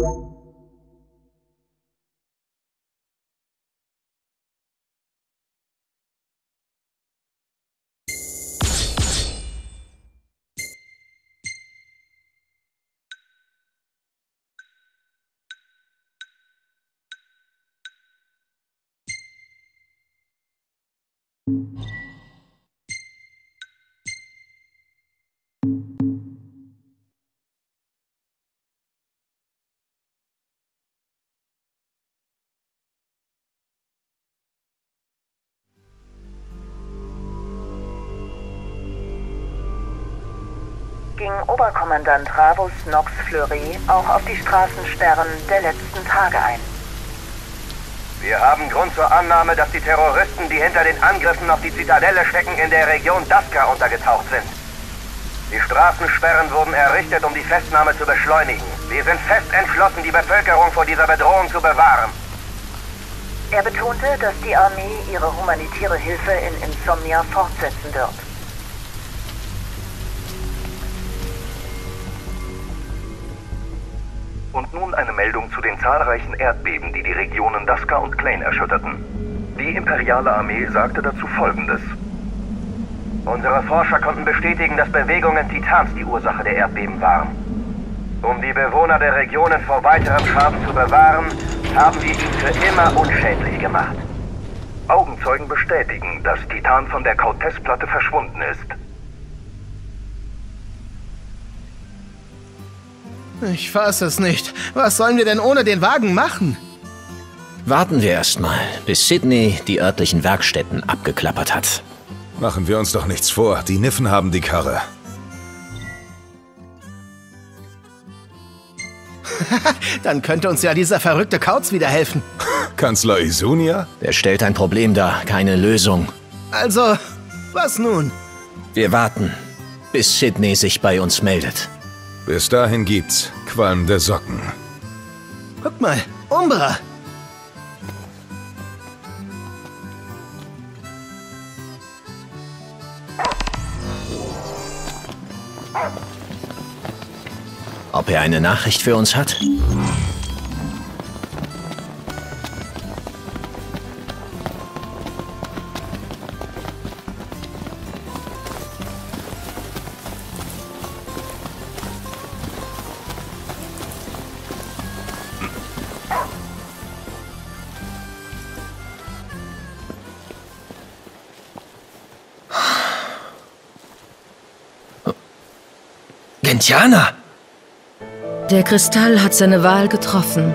Ging Oberkommandant Ravus Nox Fleury auch auf die Straßensperren der letzten Tage ein. Wir haben Grund zur Annahme, dass die Terroristen, die hinter den Angriffen auf die Zitadelle stecken, in der Region Daska untergetaucht sind. Die Straßensperren wurden errichtet, um die Festnahme zu beschleunigen. Wir sind fest entschlossen, die Bevölkerung vor dieser Bedrohung zu bewahren. Er betonte, dass die Armee ihre humanitäre Hilfe in Insomnia fortsetzen wird. Und nun eine Meldung zu den zahlreichen Erdbeben, die die Regionen Daska und Klein erschütterten. Die imperiale Armee sagte dazu Folgendes. Unsere Forscher konnten bestätigen, dass Bewegungen Titans die Ursache der Erdbeben waren. Um die Bewohner der Regionen vor weiterem Schaden zu bewahren, haben wir ihn für immer unschädlich gemacht. Augenzeugen bestätigen, dass Titan von der Cortez-Platte verschwunden ist. Ich fasse es nicht. Was sollen wir denn ohne den Wagen machen? Warten wir erstmal, bis Sydney die örtlichen Werkstätten abgeklappert hat. Machen wir uns doch nichts vor. Die Niffen haben die Karre. Dann könnte uns ja dieser verrückte Kauz wieder helfen. Kanzler Isunia? Der stellt ein Problem dar, keine Lösung. Also, was nun? Wir warten, bis Sydney sich bei uns meldet. Bis dahin gibt's qualmende Socken. Guck mal, Umbra! Ob er eine Nachricht für uns hat? Gentiana! Der Kristall hat seine Wahl getroffen.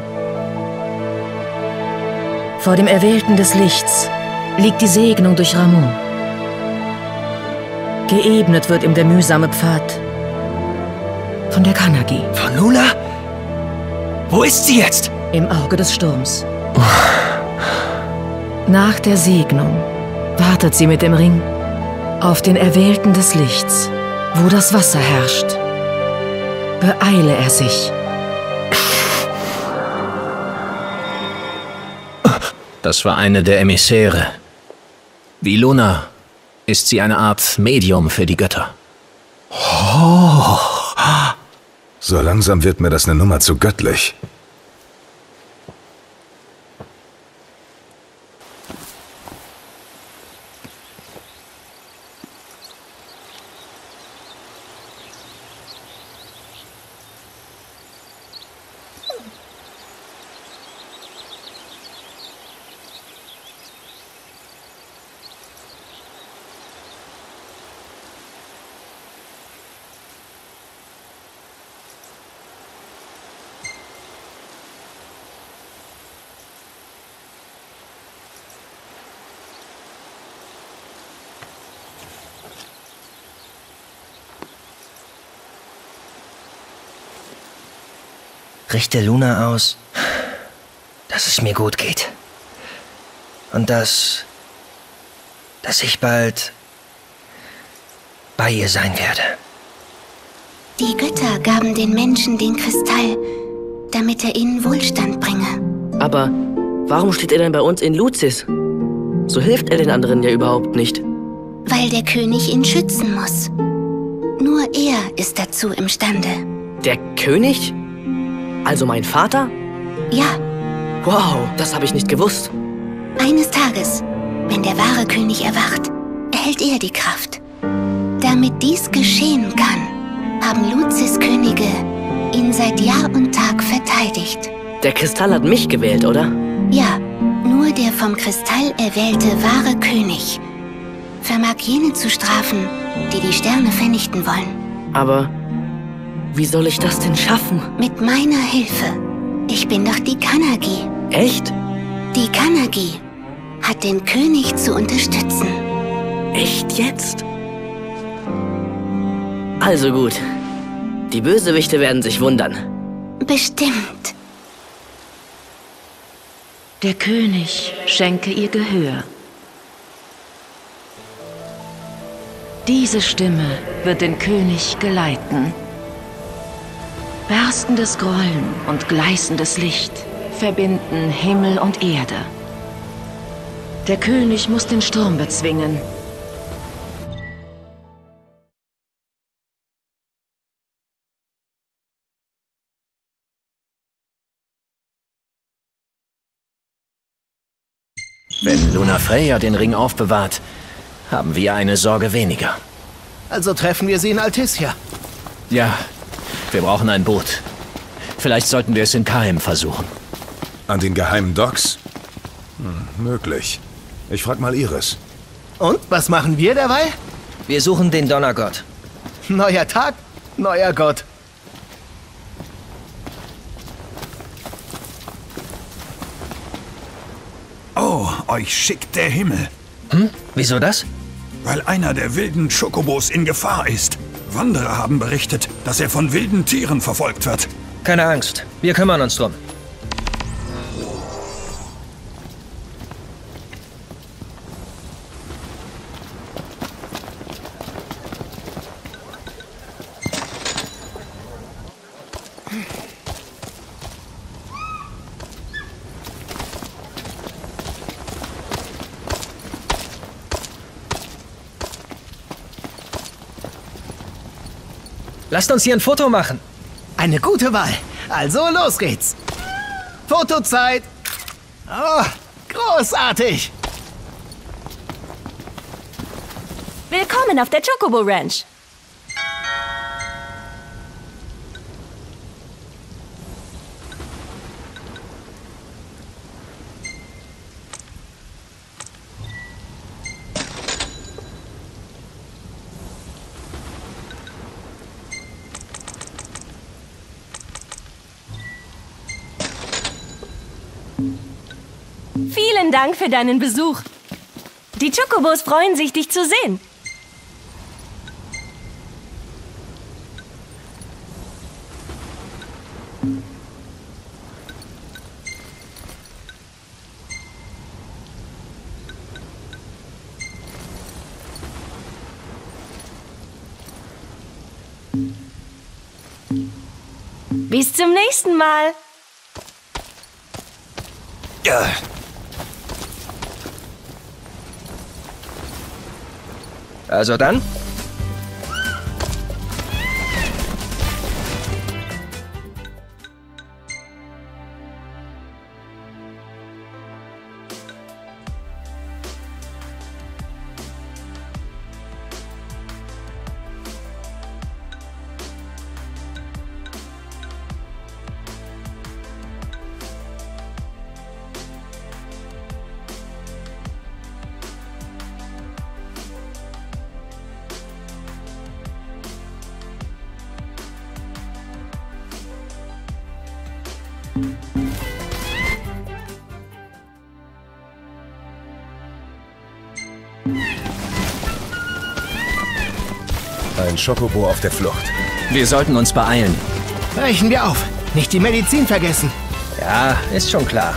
Vor dem Erwählten des Lichts liegt die Segnung durch Ramon. Geebnet wird ihm der mühsame Pfad von der Kanagi. Von Luna? Wo ist sie jetzt? Im Auge des Sturms. Nach der Segnung wartet sie mit dem Ring auf den Erwählten des Lichts, wo das Wasser herrscht. Beeile er sich. Das war eine der Emissäre. Wie Luna ist sie eine Art Medium für die Götter. Oh. So langsam wird mir das eine Nummer zu göttlich. Richte Luna aus, dass es mir gut geht. Und dass ich bald bei ihr sein werde. Die Götter gaben den Menschen den Kristall, damit er ihnen Wohlstand bringe. Aber warum steht er denn bei uns in Lucis? So hilft er den anderen ja überhaupt nicht. Weil der König ihn schützen muss. Nur er ist dazu imstande. Der König? Also mein Vater? Ja, Wow, das habe ich nicht gewusst. eines Tages, wenn der wahre König erwacht, erhält er die Kraft. Damit dies geschehen kann, haben Luzis Könige ihn seit Jahr und Tag verteidigt. Der Kristall hat mich gewählt, oder? Ja, nur der vom Kristall erwählte wahre König vermag jene zu strafen, die die Sterne vernichten wollen. Aber wie soll ich das denn schaffen? Mit meiner Hilfe. Ich bin doch die Kanagi. Echt? Die Kanagi hat den König zu unterstützen. Echt jetzt? Also gut. Die Bösewichte werden sich wundern. Bestimmt. Der König schenke ihr Gehör. Diese Stimme wird den König geleiten. Berstendes Grollen und gleißendes Licht verbinden Himmel und Erde. Der König muss den Sturm bezwingen. Wenn Luna Freya den Ring aufbewahrt, haben wir eine Sorge weniger. Also treffen wir sie in Altissia. Ja, wir brauchen ein Boot. Vielleicht sollten wir es in Kaim versuchen. An den geheimen Docks? Möglich. Ich frag mal Iris. Und, was machen wir derweil? Wir suchen den Donnergott. Neuer Tag, neuer Gott. Oh, euch schickt der Himmel. Wieso das? Weil einer der wilden Chocobos in Gefahr ist. Wanderer haben berichtet, dass er von wilden Tieren verfolgt wird. Keine Angst, wir kümmern uns drum. Lasst uns hier ein Foto machen. Eine gute Wahl. Also los geht's. Fotozeit. Oh, großartig. Willkommen auf der Chocobo Ranch. Vielen Dank für deinen Besuch. Die Chocobos freuen sich, dich zu sehen. Bis zum nächsten Mal. Ja. Also dann? Ein Chocobo auf der Flucht. Wir sollten uns beeilen. Brechen wir auf. Nicht die Medizin vergessen. Ja, ist schon klar.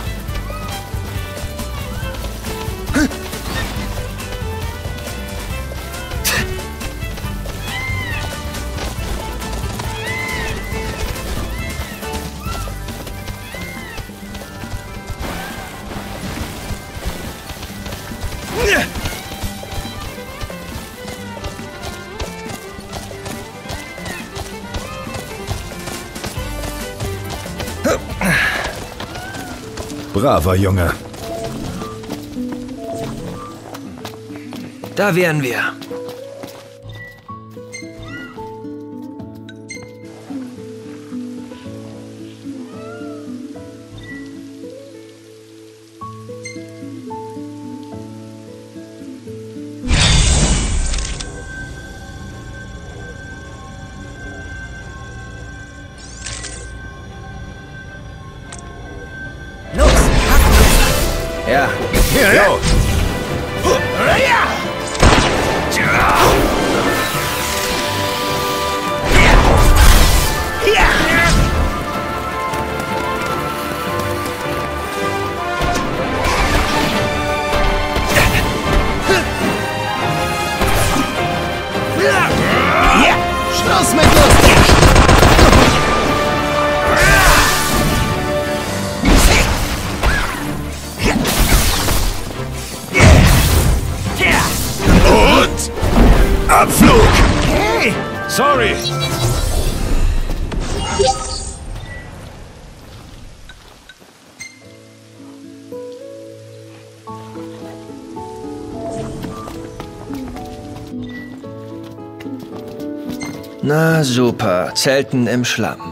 Braver Junge. Da wären wir. Ja. Jo. Schluss mit Lust! Und Abflug! Hey! Sorry! Na super, Zelten im Schlamm.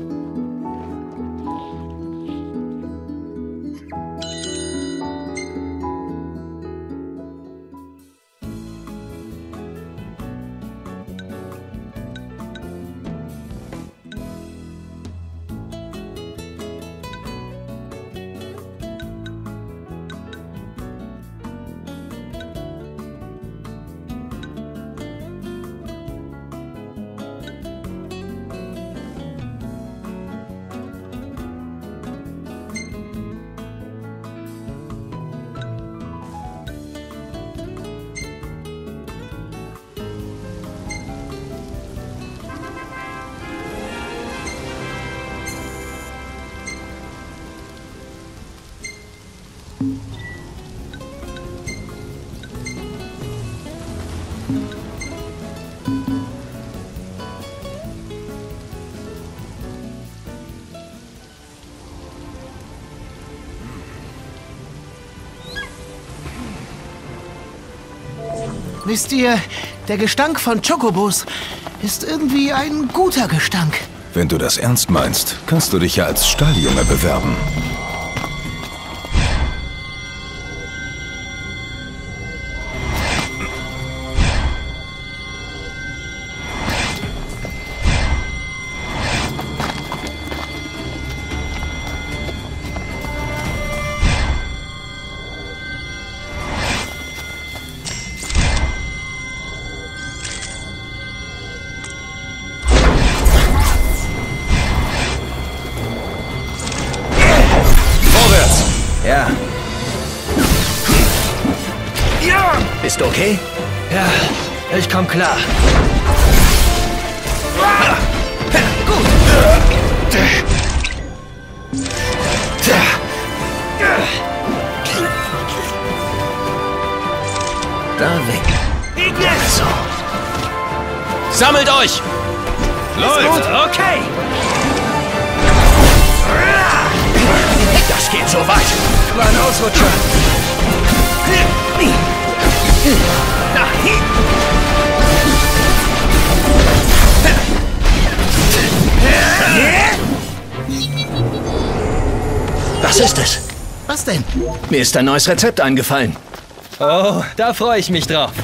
Wisst ihr, der Gestank von Chocobos ist irgendwie ein guter Gestank. Wenn du das ernst meinst, kannst du dich ja als Stalljunge bewerben. Ja. Bist du okay? Ja, ich komm klar. Gut. Da weg. So. Sammelt euch! Läuft! Okay! Das geht so weit. War ein Ausrutscher. Was ist es? Was denn? Mir ist ein neues Rezept eingefallen. Oh, da freue ich mich drauf.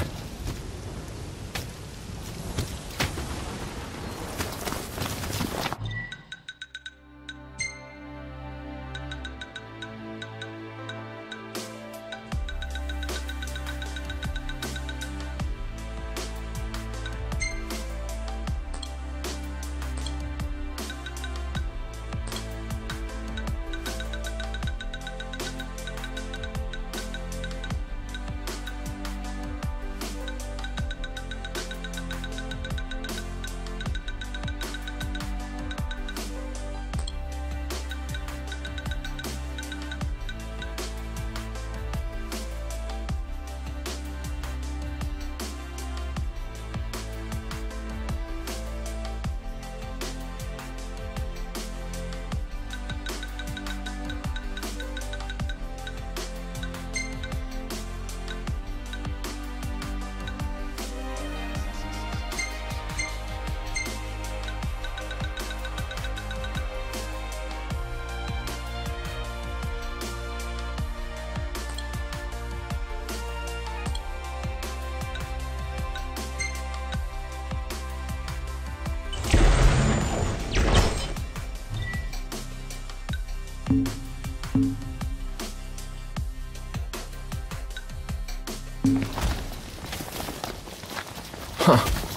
Huh.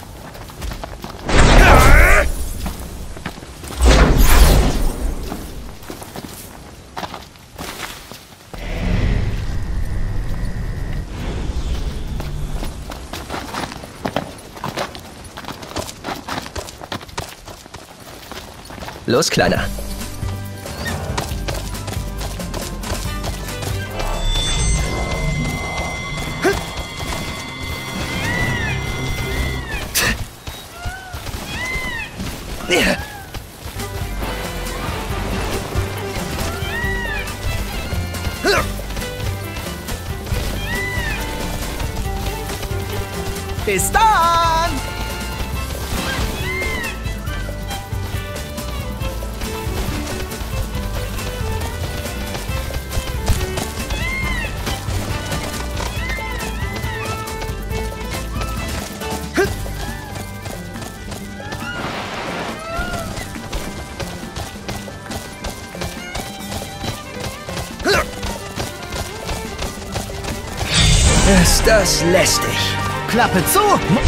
Los, Kleiner. Bis dann! Ist das lästig? Klappe zu!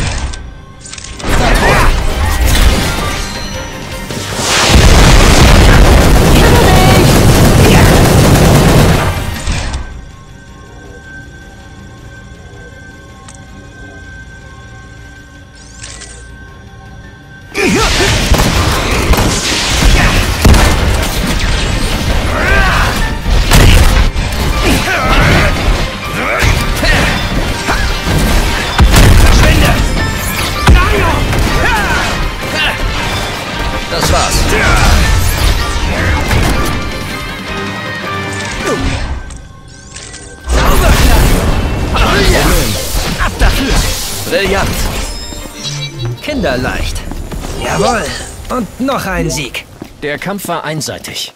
Das war's. Sauber, ab dafür! Brillant. Kinderleicht. Jawohl. Und noch ein Sieg. Der Kampf war einseitig.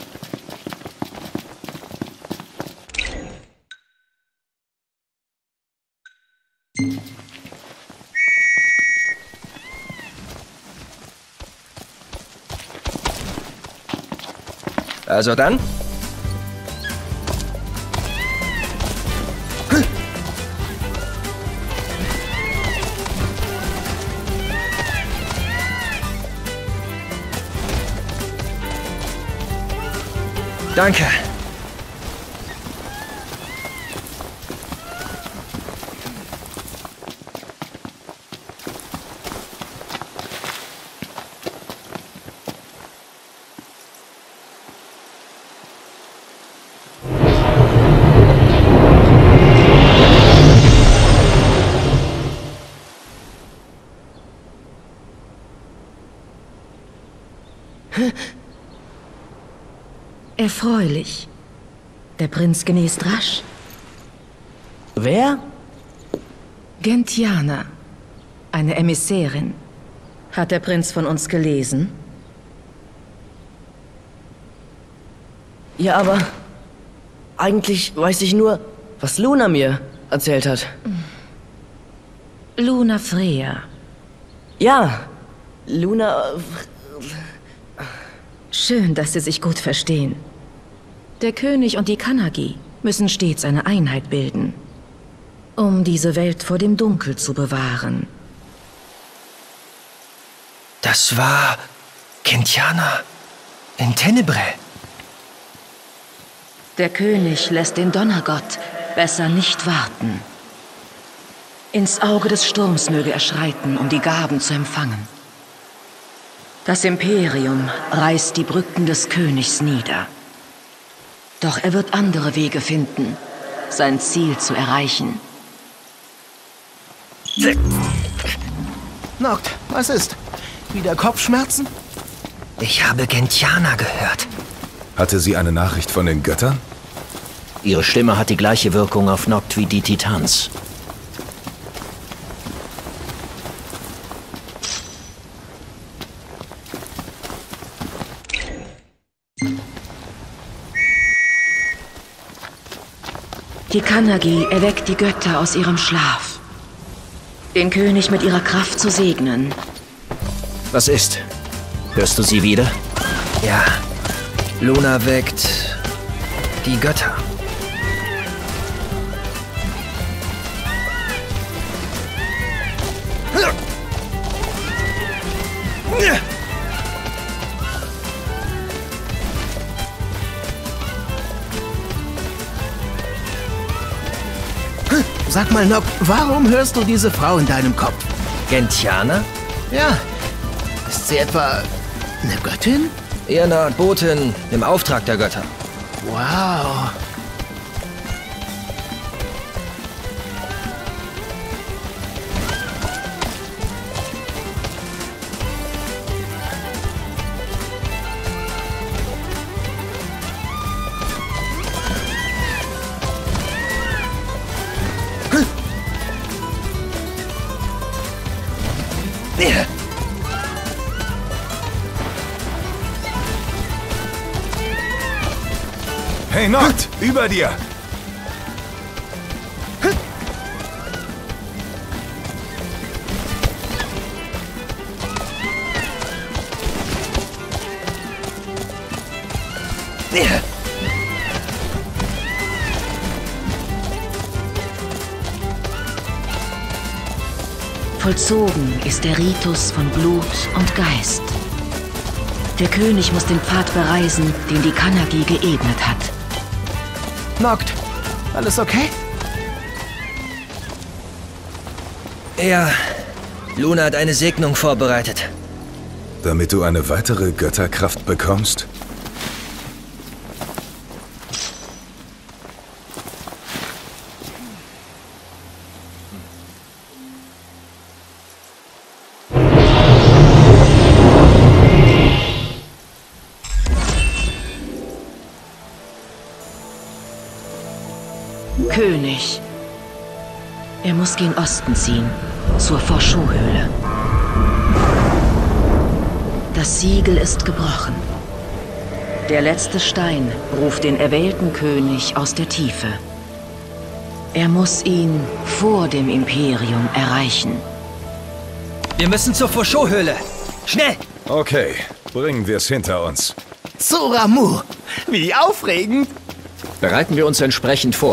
Also dann? Danke. Erfreulich. Der Prinz genest rasch. Wer? Gentiana, eine Emissärin. Hat der Prinz von uns gelesen? Ja, aber eigentlich weiß ich nur, was Luna mir erzählt hat. Luna Freya. Ja, Luna... Schön, dass Sie sich gut verstehen. Der König und die Kannagi müssen stets eine Einheit bilden, um diese Welt vor dem Dunkel zu bewahren. Das war Gentiana in Tenebrae. Der König lässt den Donnergott besser nicht warten. Ins Auge des Sturms möge er schreiten, um die Gaben zu empfangen. Das Imperium reißt die Brücken des Königs nieder. Doch er wird andere Wege finden, sein Ziel zu erreichen. Noct, was ist? Wieder Kopfschmerzen? Ich habe Gentiana gehört. Hatte sie eine Nachricht von den Göttern? Ihre Stimme hat die gleiche Wirkung auf Noct wie die Titans. Die Kannagi erweckt die Götter aus ihrem Schlaf. Den König mit ihrer Kraft zu segnen. Was ist? Hörst du sie wieder? Ja. Luna weckt die Götter. Sag mal, Noct, warum hörst du diese Frau in deinem Kopf? Gentiana? Ja. Ist sie etwa eine Göttin? Eher eine Art Botin im Auftrag der Götter. Wow. Hey, Noct, über dir! Vollzogen ist der Ritus von Blut und Geist. Der König muss den Pfad bereisen, den die Kanagi geebnet hat. Noct, alles okay? Ja, Luna hat eine Segnung vorbereitet. Damit du eine weitere Götterkraft bekommst? König. Er muss gen Osten ziehen, zur Forschow-Höhle. Das Siegel ist gebrochen. Der letzte Stein ruft den erwählten König aus der Tiefe. Er muss ihn vor dem Imperium erreichen. Wir müssen zur Forschow-Höhle. Schnell! Okay, bringen wir es hinter uns. Zu Ramuh! Wie aufregend! Bereiten wir uns entsprechend vor.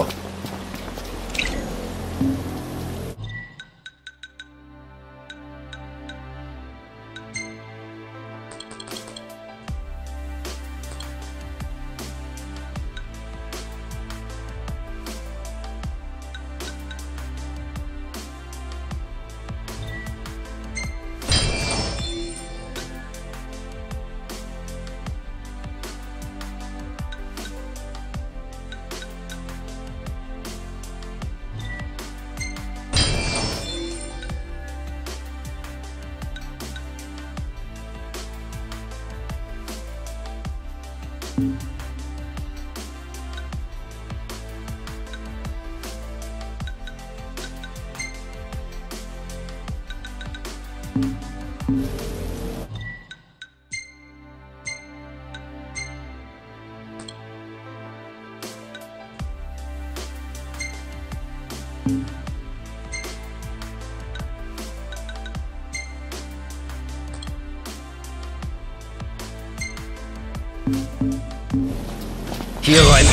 Hier räumen.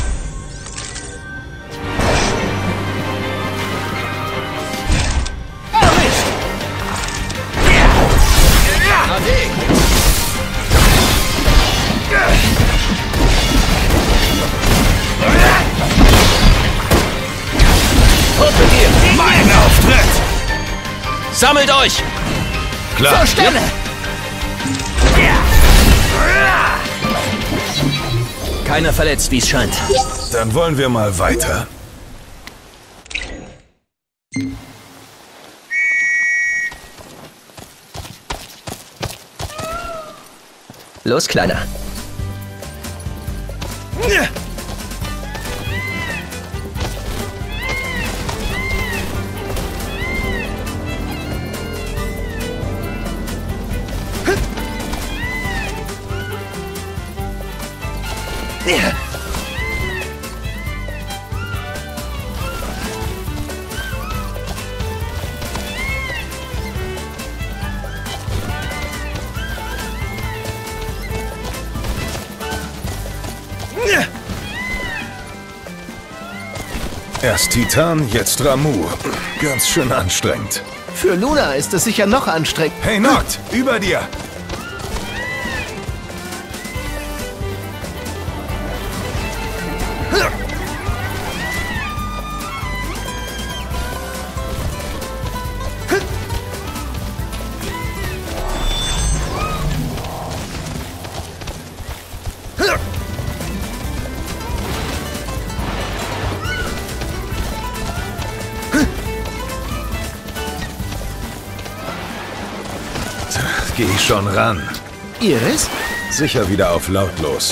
Mein Auftritt! Sammelt euch! Klar. Zur Stelle! Keiner verletzt, wie es scheint. Dann wollen wir mal weiter. Los, Kleiner. Erst Titan, jetzt Ramuh. Ganz schön anstrengend. Für Luna ist es sicher noch anstrengend. Hey, Noct, über dir! Geh schon ran. Iris? Sicher wieder auf lautlos.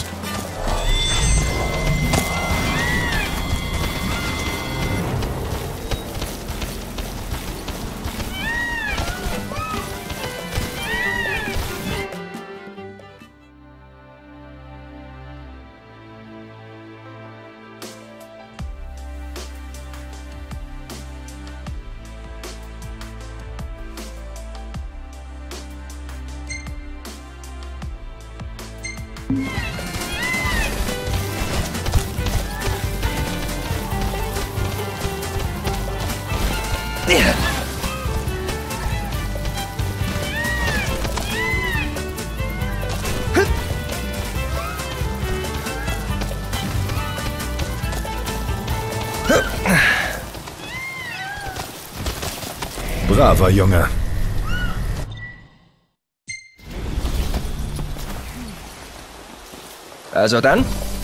Braver Junge. Also dann?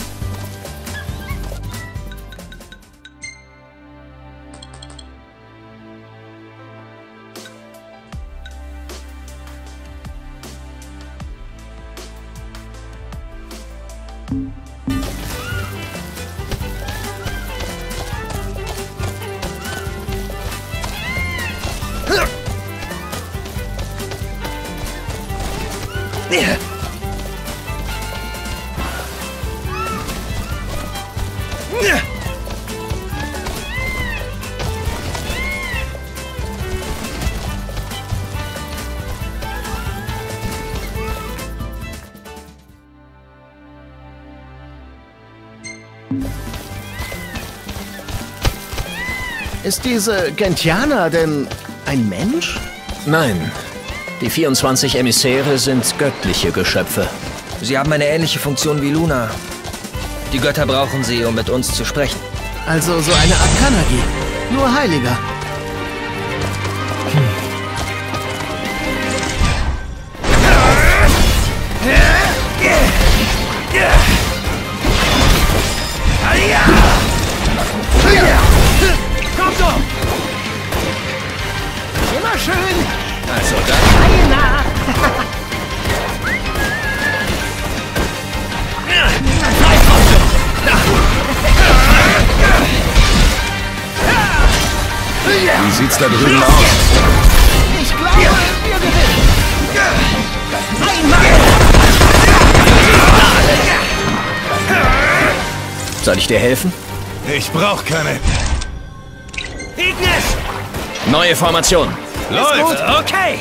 Ist diese Gentiana denn ein Mensch? Nein. Die 24 Emissäre sind göttliche Geschöpfe. Sie haben eine ähnliche Funktion wie Luna. Die Götter brauchen sie, um mit uns zu sprechen. Also so eine Art Kanagi. Nur heiliger. Komm so! Immer schön! Also dann. Wie sieht's da drüben aus? Ich glaube, wir gewinnen! Soll ich dir helfen? Ich brauch keine. Ignis! Neue Formation. Läuft! Okay!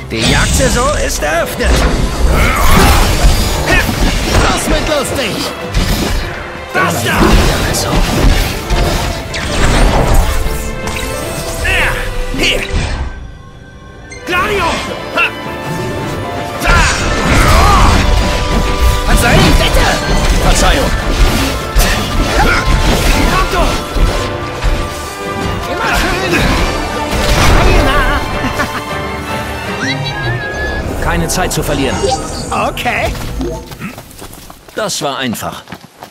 Die Jagdsaison ist eröffnet. Los mit lustig! Das da! Also. Hier! Gladio! Verzeihung, bitte! Verzeihung! Pronto! Immer schön! Keine Zeit zu verlieren. Okay. Das war einfach.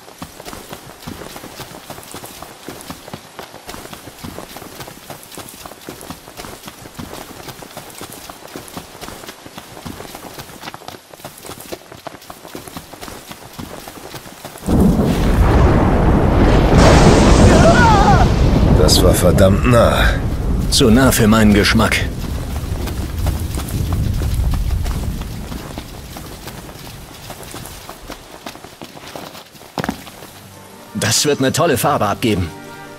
Das war verdammt nah. Zu nah für meinen Geschmack. Das wird eine tolle Farbe abgeben.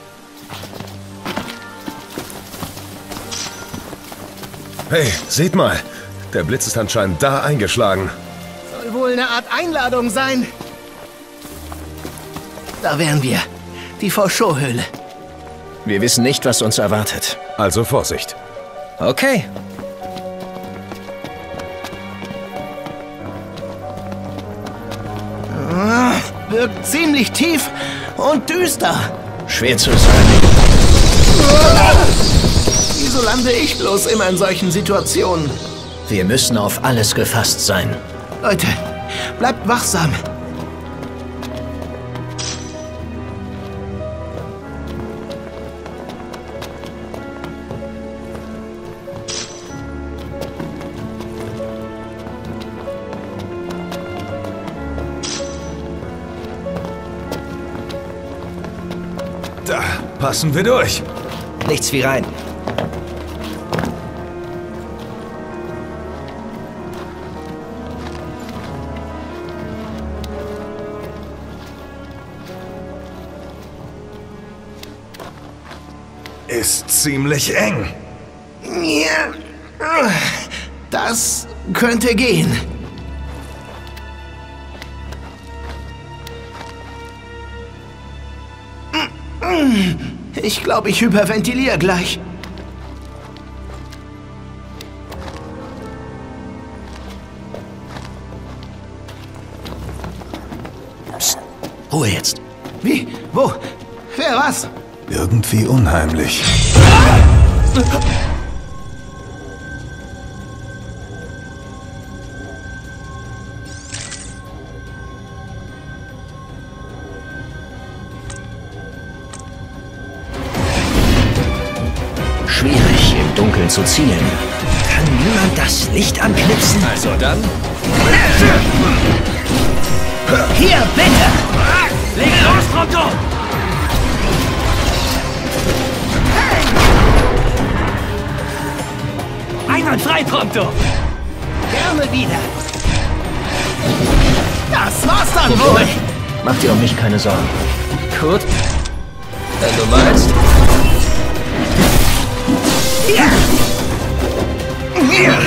Hey, seht mal. Der Blitz ist anscheinend da eingeschlagen. Soll wohl eine Art Einladung sein. Da wären wir. Die Fauchot-Höhle. Wir wissen nicht, was uns erwartet. Also Vorsicht. Okay. Wirkt ziemlich tief und düster. Schwer zu sagen. Wieso lande ich bloß immer in solchen Situationen? Wir müssen auf alles gefasst sein. Leute, bleibt wachsam. Da passen wir durch. Nichts wie rein. Ist ziemlich eng. Ja, das könnte gehen. Ich glaube, ich hyperventiliere gleich. Psst, Ruhe jetzt. Wie? Wo? Wer was? Irgendwie unheimlich. Schwierig, im Dunkeln zu zielen. Kann niemand das Licht anknipsen? Also dann? Hier, bitte! Leg los, Pronto! Einwandfrei, Pronto! Gerne wieder. Das war's dann wohl. Mach dir um mich keine Sorgen. Gut. Wenn du meinst. Ja. Ja.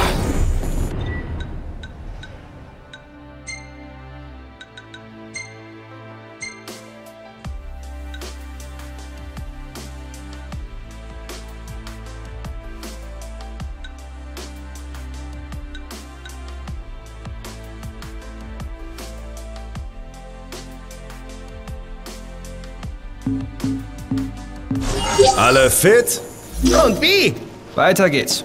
Alle fit? Und wie? Weiter geht's.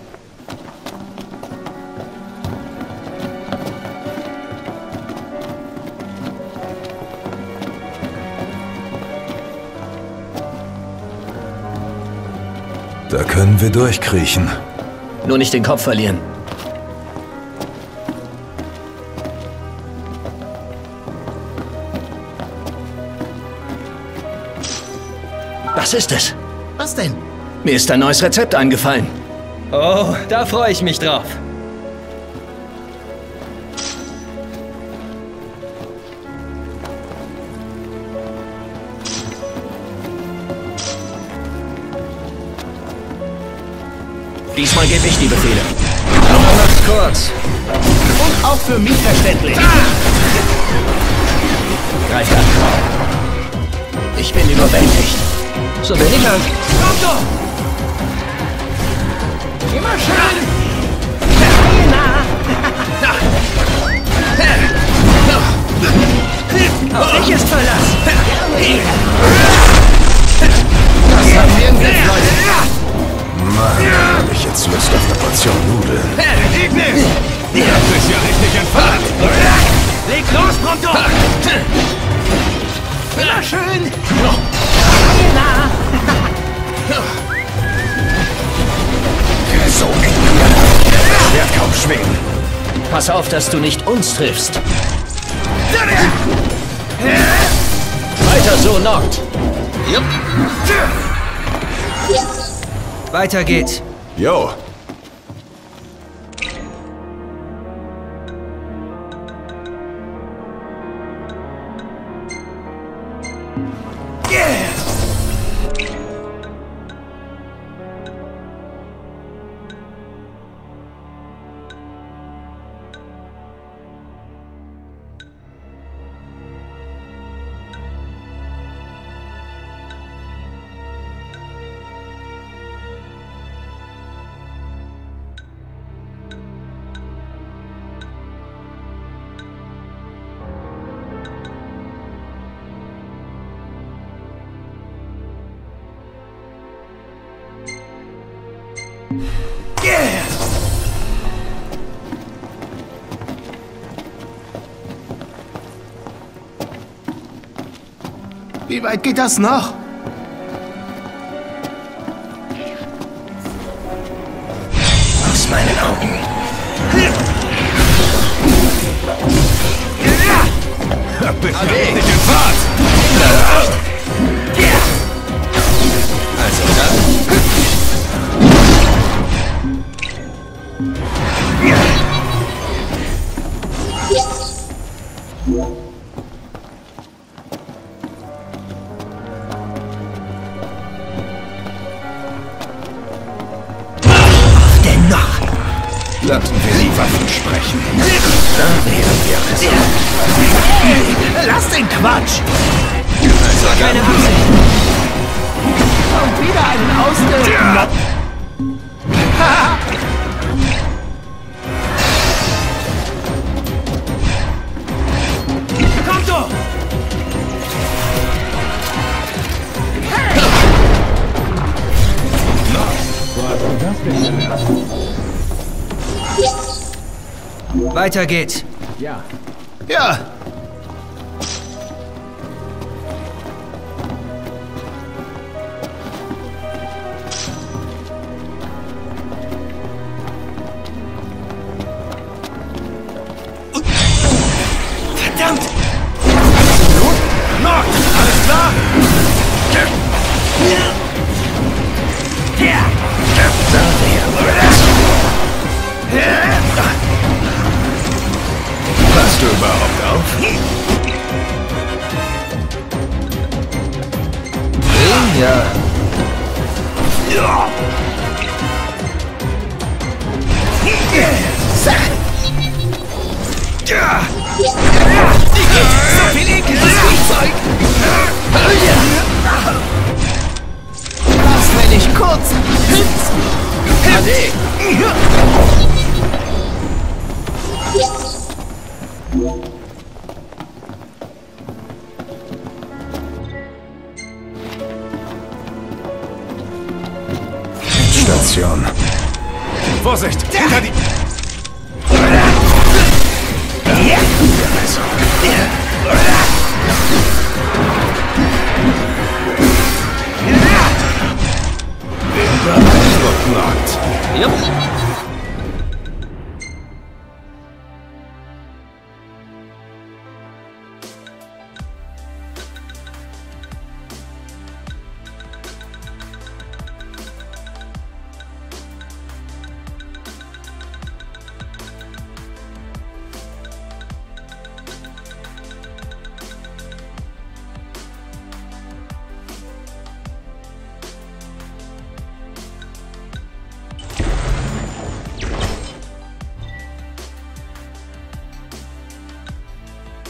Da können wir durchkriechen. Nur nicht den Kopf verlieren. Was ist es? Was denn? Mir ist ein neues Rezept eingefallen. Oh, da freue ich mich drauf. Diesmal gebe ich die Befehle. kurz. Und auch für mich verständlich. Greif an. Ich bin überwältigt. So bin ich an. Komm doch! Immer schön! Auf dich ist Verlass. Das haben wir im Griff, Leute. Mann, hab ich jetzt Lust auf eine Portion Nudeln. Ignis! Das ist ja richtig entfernt! Leg los, Pronto! Immer schön! So eng. Das Schwert kaum schwingen. Pass auf, dass du nicht uns triffst. Weiter so, Noct. Weiter geht's. Jo. Wie weit geht das noch? Aus meinen Augen. Bist du richtig in Fahrt? Also dann. Lassen wir die Waffen sprechen. Da wären wir es. Lass den Quatsch! Also Keine Absicht. Und wieder einen Ausdruck. Komm doch! Weiter geht's. Ja. Verdammt! Noct! Alles klar? Passt du überhaupt auf? Ja. So viel ekliges Spielzeug! Was, wenn ich kurz Station. Vorsicht! Hinter die...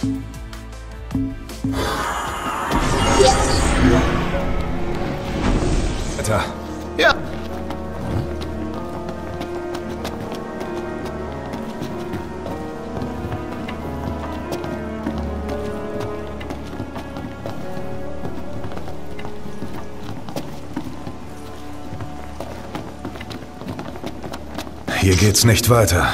Alter. Ja. Hier geht's nicht weiter.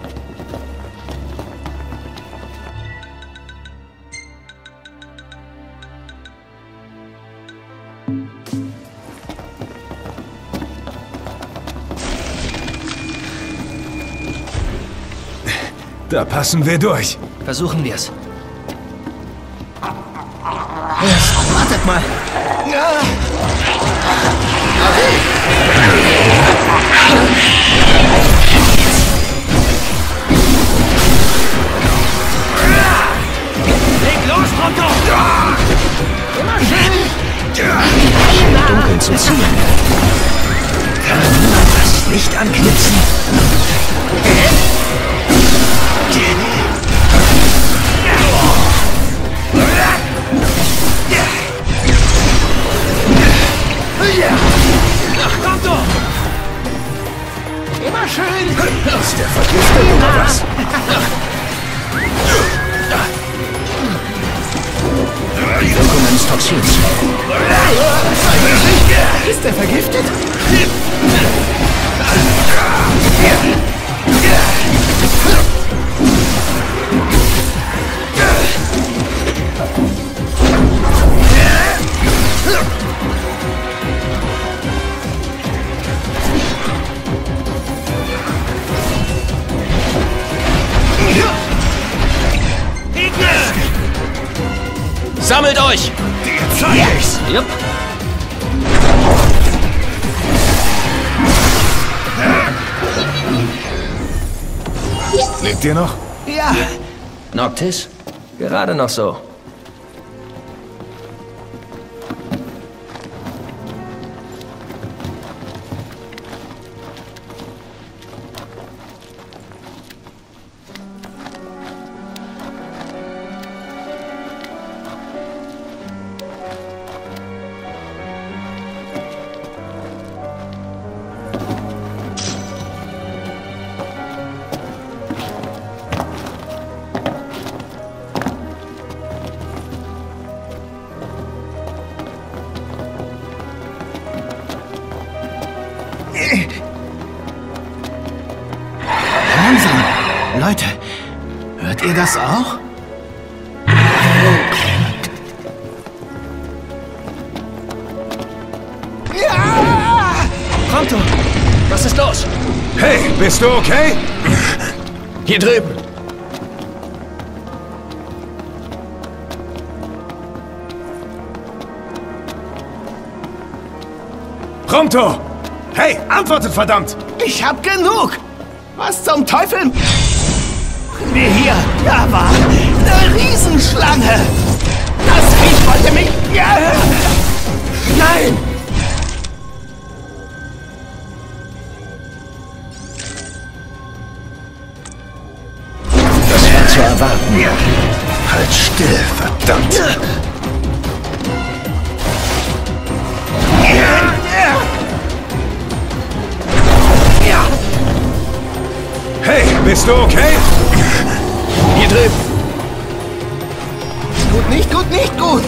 Da passen wir durch. Versuchen wir's. Wartet mal. Leg los, Pronto! Immer schön. Im Dunkeln zu zielen. Kann niemand das Licht anknipsen? Ach, kommt doch! Immer schön. Ist der vergiftet oder was? Die Wirkung eines Toxins. Ist er vergiftet? Sammelt euch! Dir zeig ich's! Jupp. Lebt ihr noch? Ja. Noctis? Gerade noch so. Langsam. Leute, hört ihr das auch? Pronto! Was ist los? Hey, bist du okay? Hier drüben. Pronto! Hey, antwortet verdammt! Ich hab genug! Was zum Teufel? Wir hier, da war eine Riesenschlange! Das Viech wollte mich... Ja. Nein! Das war zu erwarten. Halt still, verdammt! Hey, bist du okay? Hier drüben. Gut, nicht gut, nicht gut!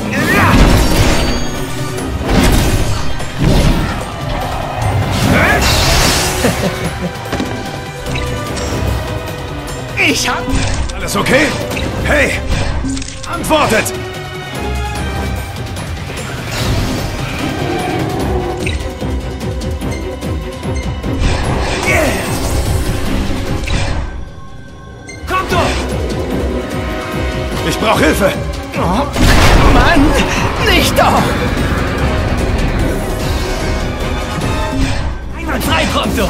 Ich hab... Alles okay? Hey, antwortet! Kommt doch! Ich brauche Hilfe! Oh, Mann! Nicht doch! Einwandfrei, Pronto!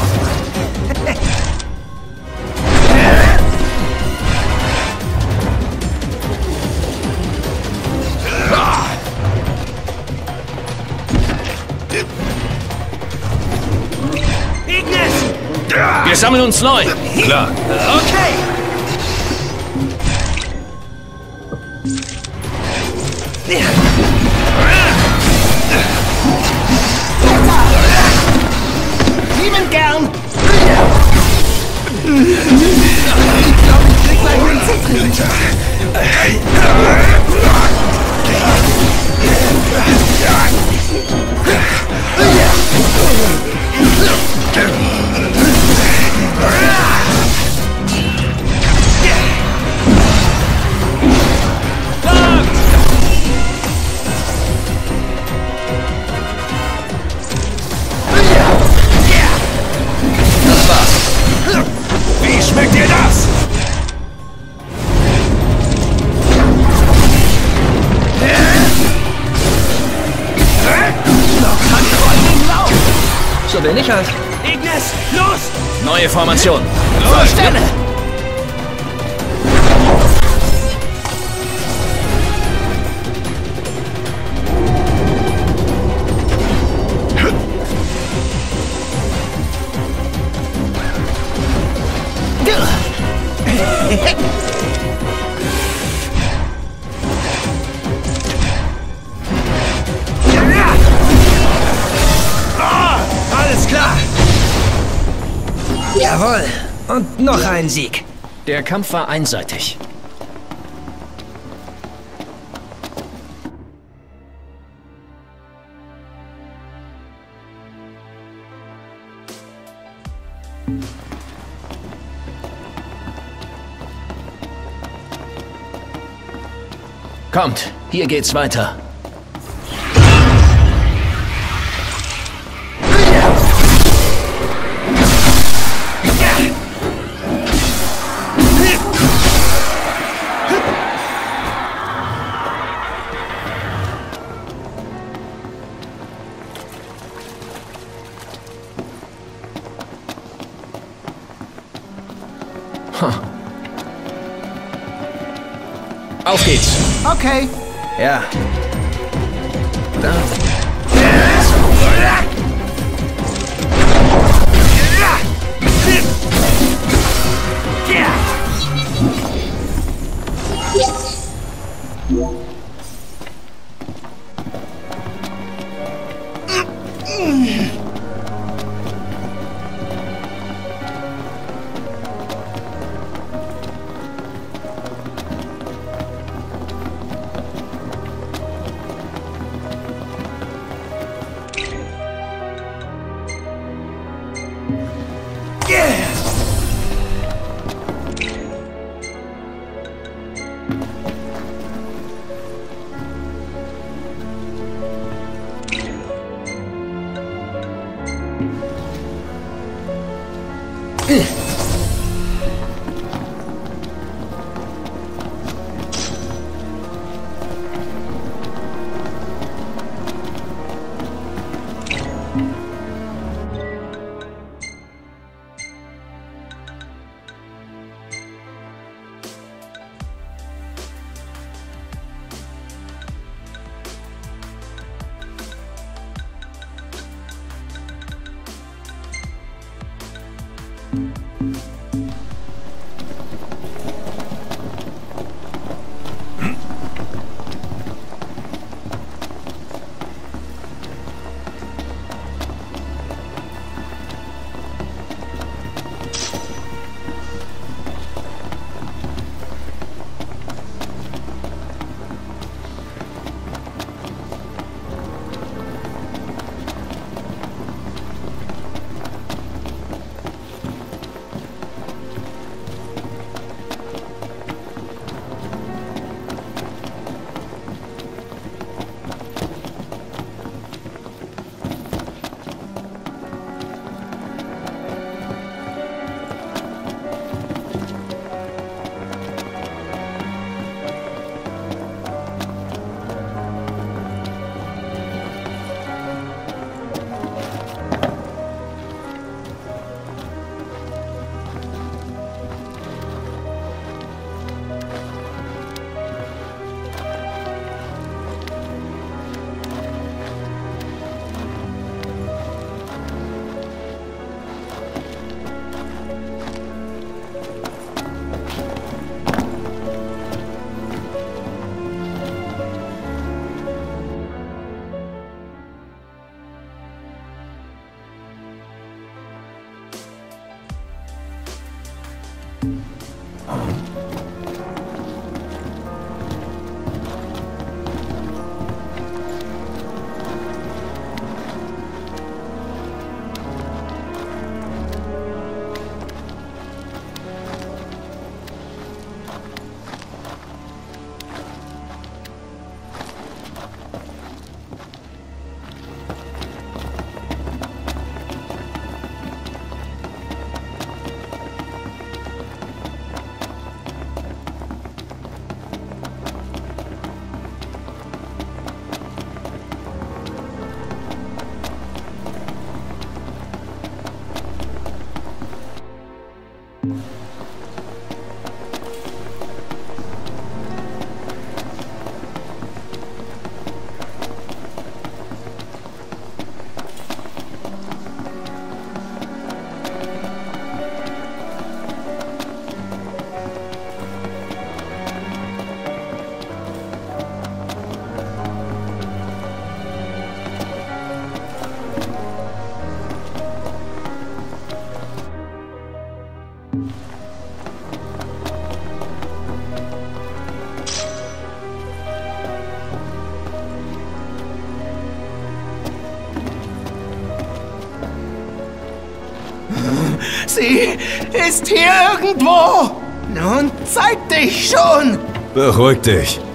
Wir sammeln uns neu. Klar. Okay! Lieben gern! Ich glaube, ich krieg gleich einen Zitrus. Wie schmeckt dir das? So bin ich halt. Ignis, los! Neue Formation. Zur Stelle! Alles klar! Jawohl. Und noch ein Sieg. Der Kampf war einseitig. Kommt, hier geht's weiter. Auf geht's. Okay. Ja. Da. Sie ist hier irgendwo! Nun zeig dich schon! Beruhig dich.